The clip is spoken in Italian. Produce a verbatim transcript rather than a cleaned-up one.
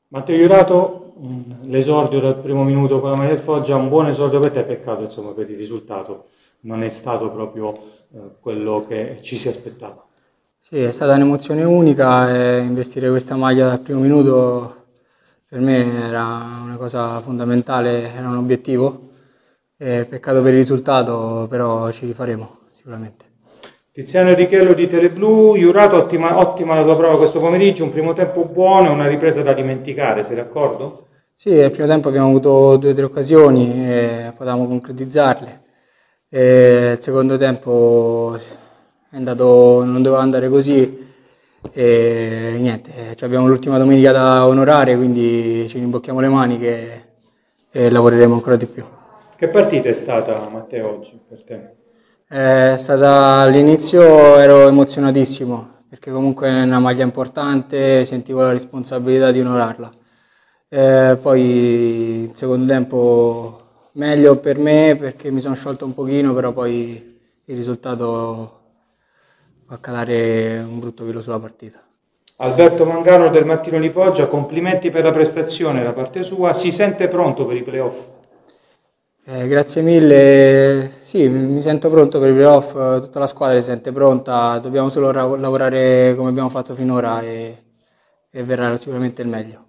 Matteo Jurato, mh, l'esordio dal primo minuto con la maglia del Foggia, un buon esordio per te, peccato insomma per il risultato, non è stato proprio eh, quello che ci si aspettava. Sì, è stata un'emozione unica e investire questa maglia dal primo minuto per me era una cosa fondamentale, era un obiettivo. E peccato per il risultato, però ci rifaremo sicuramente. Tiziano Richello di Teleblu, Jurato, ottima, ottima la tua prova questo pomeriggio, un primo tempo buono e una ripresa da dimenticare, sei d'accordo? Sì, nel primo tempo abbiamo avuto due o tre occasioni e potevamo concretizzarle. E il secondo tempo è andato, non doveva andare così e niente, cioè abbiamo l'ultima domenica da onorare, quindi ci rimbocchiamo le maniche e lavoreremo ancora di più. Che partita è stata, Matteo, oggi per te? È stata all'inizio ero emozionatissimo perché comunque è una maglia importante, sentivo la responsabilità di onorarla. Eh, poi il secondo tempo meglio per me perché mi sono sciolto un pochino, però poi il risultato fa calare un brutto filo sulla partita. Alberto Mangano del Mattino di Foggia, complimenti per la prestazione da parte sua, si sente pronto per i playoff? Eh, grazie mille, sì, mi sento pronto per i playoff, tutta la squadra si sente pronta, dobbiamo solo ra- lavorare come abbiamo fatto finora e, e verrà sicuramente il meglio.